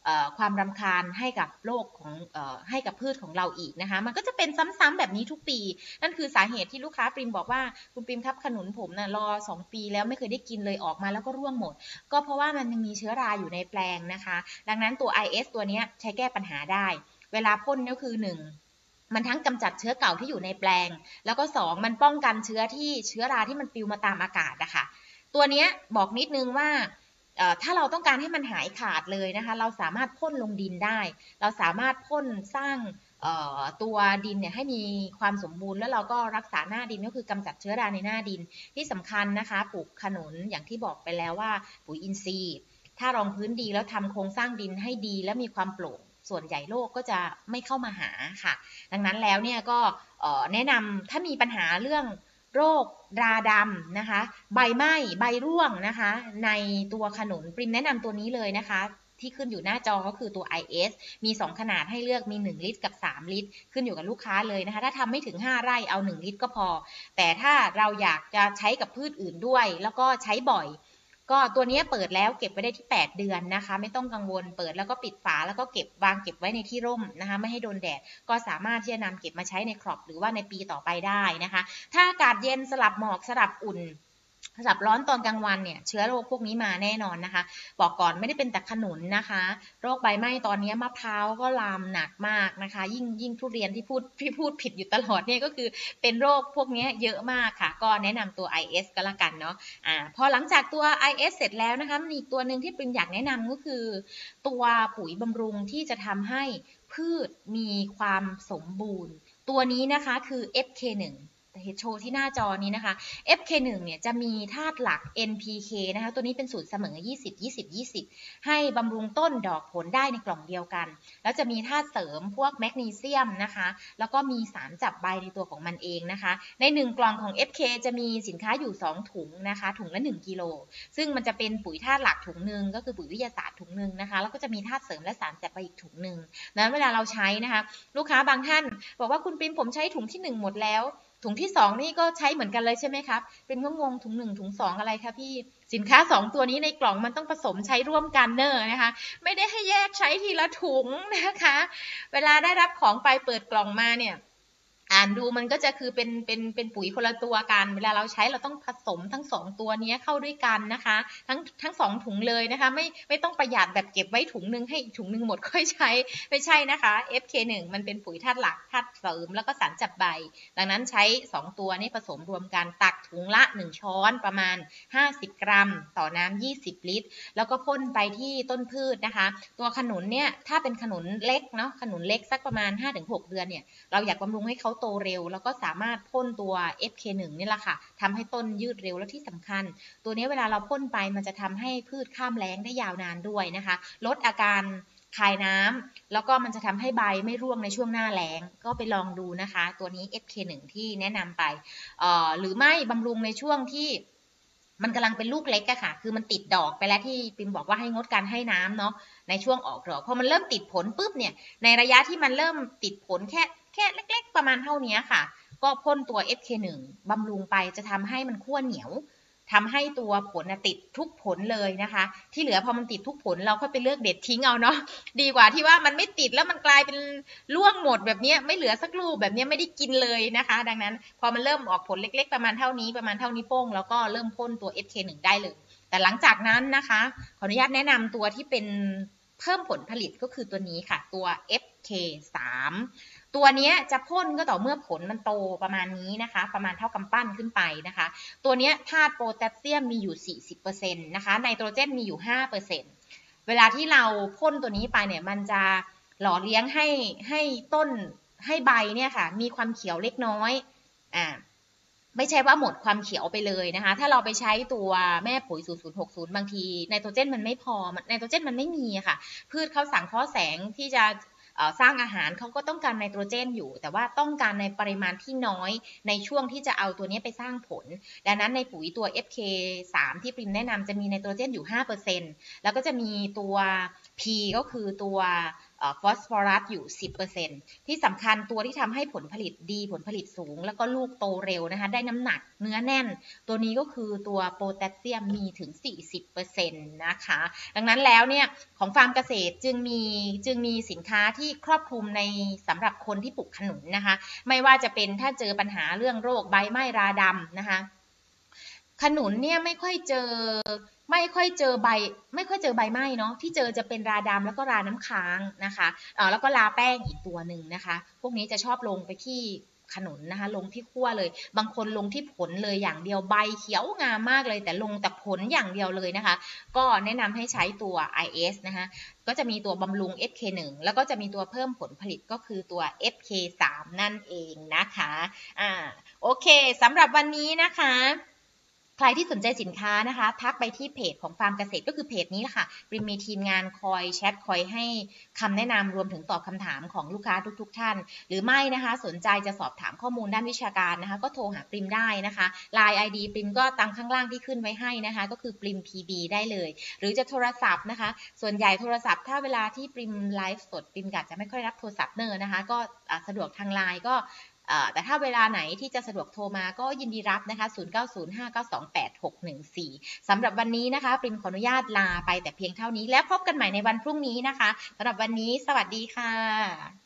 ความรำคาญให้กับโลกของให้กับพืชของเราอีกนะคะมันก็จะเป็นซ้ำๆแบบนี้ทุกปีนั่นคือสาเหตุที่ลูกค้าปริมบอกว่าคุณปริมครับขนุนผมนะ่ะรอสองปีแล้วไม่เคยได้กินเลยออกมาแล้วก็ร่วงหมดก็เพราะว่ามันยังมีเชื้อราอยู่ในแปลงนะคะดังนั้นตัว ไอ เอส ตัวนี้ใช้แก้ปัญหาได้เวลาพ่นก็คือหนึ่งมันทั้งกำจัดเชื้อเก่าที่อยู่ในแปลงแล้วก็สองมันป้องกันเชื้อที่เชื้อราที่มันปลิวมาตามอากาศนะคะตัวนี้บอกนิดนึงว่าถ้าเราต้องการให้มันหายขาดเลยนะคะเราสามารถพ่นลงดินได้เราสามารถพ่นสร้างตัวดินเนี่ยให้มีความสมบูรณ์แล้วเราก็รักษาหน้าดินก็คือกำจัดเชื้อราในหน้าดินที่สำคัญนะคะปลูกขนุนอย่างที่บอกไปแล้วว่าปุ๋ยอินทรีย์ถ้ารองพื้นดีแล้วทำโครงสร้างดินให้ดีและมีความโปร่งส่วนใหญ่โรคก็จะไม่เข้ามาหาค่ะดังนั้นแล้วเนี่ยก็แนะนำถ้ามีปัญหาเรื่องโรคราดำนะคะใบไหม้ใบร่วงนะคะในตัวขนุนปริมแนะนำตัวนี้เลยนะคะที่ขึ้นอยู่หน้าจอก็คือตัว ไอ เอส มีสองขนาดให้เลือกมีหนึ่งลิตรกับสามลิตรขึ้นอยู่กับลูกค้าเลยนะคะถ้าทำไม่ถึงห้าไร่เอาหนึ่งลิตรก็พอแต่ถ้าเราอยากจะใช้กับพืชอื่นด้วยแล้วก็ใช้บ่อยก็ตัวนี้เปิดแล้วเก็บไว้ได้ที่แปดเดือนนะคะไม่ต้องกังวลเปิดแล้วก็ปิดฝาแล้วก็เก็บวางเก็บไว้ในที่ร่มนะคะไม่ให้โดนแดดก็สามารถที่จะนำเก็บมาใช้ในครอปหรือว่าในปีต่อไปได้นะคะถ้าอากาศเย็นสลับหมอกสลับอุ่นสลับร้อนตอนกลางวันเนี่ยเชื้อโรคพวกนี้มาแน่นอนนะคะบอกก่อนไม่ได้เป็นแต่ขนุนนะคะโรคใบไหม้ตอนนี้มะพร้าวก็ลามหนักมากนะคะยิ่งยิ่งทุเรียนที่พูดที่พูดผิดอยู่ตลอดเนี่ยก็คือเป็นโรคพวกนี้เยอะมากค่ะก็แนะนำตัว ไอ เอส ก็แล้วกันเนาะอ่าพอหลังจากตัว ไอ เอส เสร็จแล้วนะคะมีอีกตัวหนึ่งที่ปริมอยากแนะนำก็คือตัวปุ๋ยบำรุงที่จะทำให้พืชมีความสมบูรณ์ตัวนี้นะคะคือ เอฟ เค หนึ่งโชว์ที่หน้าจอนี้นะคะ เอฟ เค หนึ่ง เนี่ยจะมีธาตุหลัก เอ็น พี เค นะคะตัวนี้เป็นสูตรเสมอยี่สิบ ยี่สิบ ยี่สิบให้บำรุงต้นดอกผลได้ในกล่องเดียวกันแล้วจะมีธาตุเสริมพวกแมกนีเซียมนะคะแล้วก็มีสารจับใบในตัวของมันเองนะคะในหนึ่งกล่องของ เอฟ เค จะมีสินค้าอยู่สองถุงนะคะถุงละหนึ่งกิโลซึ่งมันจะเป็นปุ๋ยธาตุหลักถุงหนึ่งก็คือปุ๋ยวิทยาศาสตร์ถุงหนึ่งนะคะแล้วก็จะมีธาตุเสริมและสารจับใบอีกถุงหนึ่งนั้นเวลาเราใช้นะคะลูกค้าบางท่านบอกว่าคุณปริมผมใช้ถุงที่หนึ่งหมดแล้วถุงที่สองนี่ก็ใช้เหมือนกันเลยใช่ไหมครับเป็นก็งงถุงหนึ่งถุงสองอะไรคะพี่สินค้าสองตัวนี้ในกล่องมันต้องผสมใช้ร่วมกันเนอะนะคะไม่ได้ให้แยกใช้ทีละถุงนะคะเวลาได้รับของไปเปิดกล่องมาเนี่ยอ่านดูมันก็จะคือเป็นเป็นเป็นปุ๋ยคนละตัวกันเวลาเราใช้เราต้องผสมทั้งสองตัวนี้เข้าด้วยกันนะคะทั้งทั้งสองถุงเลยนะคะไม่ไม่ต้องประหยัดแบบเก็บไว้ถุงนึงให้ถุงนึงหมดค่อยใช้ไม่ใช่นะคะ เอฟ เค หนึ่ง มันเป็นปุ๋ยธาตุหลักธาตุเสริมแล้วก็สารจับใบดังนั้นใช้สองตัวนี้ผสมรวมกันตักถุงละหนึ่งช้อนประมาณห้าสิบกรัมต่อน้ำยี่สิบลิตรแล้วก็พ่นไปที่ต้นพืชนะคะตัวขนุนเนี่ยถ้าเป็นขนุนเล็กเนาะขนุนเล็กสักประมาณ ห้าถึงหก เดือนเนี่ยเราอยากบำรุงให้เขาโตเร็วแล้วก็สามารถพ่นตัว เอฟ เค หนึ่ง นี่แหละค่ะทำให้ต้นยืดเร็วและที่สำคัญตัวนี้เวลาเราพ่นไปมันจะทำให้พืชข้ามแล้งได้ยาวนานด้วยนะคะลดอาการคายน้ำแล้วก็มันจะทำให้ใบไม่ร่วงในช่วงหน้าแล้งก็ไปลองดูนะคะตัวนี้ เอฟ เค หนึ่ง ที่แนะนำไปเอ่อหรือไม่บำรุงในช่วงที่มันกำลังเป็นลูกเล็กอะค่ะคือมันติดดอกไปแล้วที่ปิมบอกว่าให้งดการให้น้ำเนาะในช่วงออกดอกพอมันเริ่มติดผลปุ๊บเนี่ยในระยะที่มันเริ่มติดผลแค่แค่เล็กๆประมาณเท่านี้ค่ะก็พ่นตัว เอฟ เค หนึ่ง บำรุงไปจะทำให้มันขั้วเหนียวทำให้ตัวผลติดทุกผลเลยนะคะที่เหลือพอมันติดทุกผลเราค่อยไปเลือกเด็ดทิ้งเอาเนาะดีกว่าที่ว่ามันไม่ติดแล้วมันกลายเป็นร่วงหมดแบบนี้ไม่เหลือสักลูกแบบนี้ไม่ได้กินเลยนะคะดังนั้นพอมันเริ่มออกผลเล็กๆประมาณเท่านี้ประมาณเท่านี้โป้งแล้วก็เริ่มพ่นตัว เอฟ เค หนึ่ง ได้เลยแต่หลังจากนั้นนะคะขออนุญาตแนะนำตัวที่เป็นเพิ่มผลผลิตก็คือตัวนี้ค่ะตัว เอฟ เค สาม ตัวนี้จะพ่นก็ต่อเมื่อผลมันโตประมาณนี้นะคะประมาณเท่ากำปั้นขึ้นไปนะคะตัวนี้ธาตุโพแทสเซียมมีอยู่ สี่สิบเปอร์เซ็นต์ นะคะไนโตรเจนมีอยู่ ห้าเปอร์เซ็นต์ เวลาที่เราพ่นตัวนี้ไปเนี่ยมันจะหล่อเลี้ยงให้ให้ต้นให้ใบเนี่ยค่ะมีความเขียวเล็กน้อยอ่าไม่ใช่ว่าหมดความเขียวไปเลยนะคะถ้าเราไปใช้ตัวแม่ปุ๋ยศูนย์ ศูนย์ หก ศูนย์บางทีไนโตรเจนมันไม่พอไนโตรเจนมันไม่มีค่ะพืชเขาสังเคราะห์แสงที่จะสร้างอาหารเขาก็ต้องการไนโตรเจนอยู่แต่ว่าต้องการในปริมาณที่น้อยในช่วงที่จะเอาตัวนี้ไปสร้างผลดังนั้นในปุ๋ยตัว เอฟ เค สาม ที่ปริมแนะนำจะมีไนโตรเจนอยู่ ห้าเปอร์เซ็นต์ แล้วก็จะมีตัว P ก็คือตัวฟอสฟอรัสอยู่ สิบเปอร์เซ็นต์ ที่สำคัญตัวที่ทำให้ผลผลิตดีผลผลิตสูงแล้วก็ลูกโตเร็วนะคะได้น้ำหนักเนื้อแน่นตัวนี้ก็คือตัวโพแทสเซียมมีถึง สี่สิบเปอร์เซ็นต์ นะคะดังนั้นแล้วเนี่ยของฟาร์มเกษตรจึงมีจึงมีสินค้าที่ครอบคลุมในสำหรับคนที่ปลูกขนุนนะคะไม่ว่าจะเป็นถ้าเจอปัญหาเรื่องโรคใบไหม้ราดำนะคะขนุนเนี่ยไม่ค่อยเจอไม่ค่อยเจอใบไม่ค่อยเจอใบไหม้เนาะที่เจอจะเป็นราดำแล้วก็ราน้ำค้างนะคะเอ่อแล้วก็ราแป้งอีกตัวหนึ่งนะคะพวกนี้จะชอบลงไปที่ขนุนนะคะลงที่ขั้วเลยบางคนลงที่ผลเลยอย่างเดียวใบเขียวงามมากเลยแต่ลงแต่ผลอย่างเดียวเลยนะคะก็แนะนำให้ใช้ตัว ไอ เอส นะคะก็จะมีตัวบำรุง เอฟ เค หนึ่ง แล้วก็จะมีตัวเพิ่มผลผลิตก็คือตัว เอฟ เค สาม นั่นเองนะคะอ่าโอเคสำหรับวันนี้นะคะใครที่สนใจสินค้านะคะทักไปที่เพจของฟาร์มเกษตรก็คือเพจนี้แหละค่ะริมมีทีมงานคอยแชทคอยให้คำแนะนำรวมถึงตอบคำถามของลูกค้าทุกๆท่านหรือไม่นะคะสนใจจะสอบถามข้อมูลด้านวิชาการนะคะก็โทรหาปริมได้นะคะ ไลน์ ไอ ดี ปริมก็ตามข้างล่างที่ขึ้นไว้ให้นะคะก็คือปริม พี บี ได้เลยหรือจะโทรศัพท์นะคะส่วนใหญ่โทรศัพท์ถ้าเวลาที่ปริมไลฟ์สดปริมกะจะไม่ค่อยรับโทรศัพท์เนอนะคะก็สะดวกทางไลน์ก็แต่ถ้าเวลาไหนที่จะสะดวกโทรมาก็ยินดีรับนะคะศูนย์ เก้า ศูนย์ ห้า เก้า สอง แปด หก หนึ่ง สี่สำหรับวันนี้นะคะปริมขออนุญาตลาไปแต่เพียงเท่านี้แล้วพบกันใหม่ในวันพรุ่งนี้นะคะสำหรับวันนี้สวัสดีค่ะ